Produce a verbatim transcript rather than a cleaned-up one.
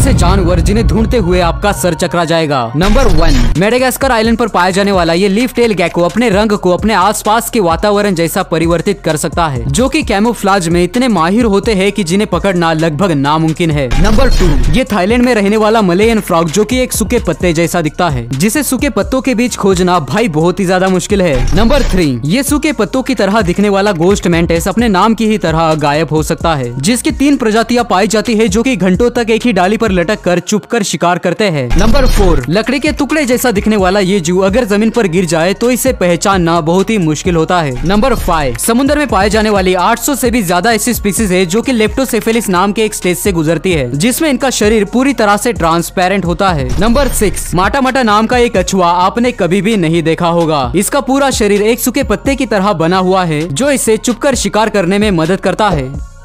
ऐसे जानवर जिन्हें ढूंढते हुए आपका सर चकरा जाएगा। नंबर वन, मेडागास्कर आइलैंड पर पाया जाने वाला ये लीफ टेल गेको अपने रंग को अपने आसपास के वातावरण जैसा परिवर्तित कर सकता है, जो कि कैमोफ्लाज में इतने माहिर होते हैं कि जिन्हें पकड़ना लगभग नामुमकिन है। नंबर टू, ये थाईलैंड में रहने वाला मलेयन फ्रॉग, जो कि एक सूखे पत्ते जैसा दिखता है, जिसे सूखे पत्तों के बीच खोजना भाई बहुत ही ज्यादा मुश्किल है। नंबर थ्री, ये सूखे पत्तों की तरह दिखने वाला गोस्ट मैंटिस अपने नाम की ही तरह गायब हो सकता है, जिसकी तीन प्रजातियां पाई जाती है, जो कि घंटों तक एक ही डाली पर लटक कर चुप कर शिकार करते हैं। नंबर फोर, लकड़ी के टुकड़े जैसा दिखने वाला ये जीव अगर जमीन पर गिर जाए तो इसे पहचानना बहुत ही मुश्किल होता है। नंबर फाइव, समुद्र में पाए जाने वाली आठ सौ से भी ज्यादा ऐसी स्पीसीज है जो कि लेप्टोसेफेलिस नाम के एक स्टेज से गुजरती है, जिसमें इनका शरीर पूरी तरह से ट्रांसपेरेंट होता है। नंबर सिक्स, माटा माटा नाम का एक कछुआ आपने कभी भी नहीं देखा होगा। इसका पूरा शरीर एक सूखे पत्ते की तरह बना हुआ है, जो इसे चुपकर शिकार करने में मदद करता है।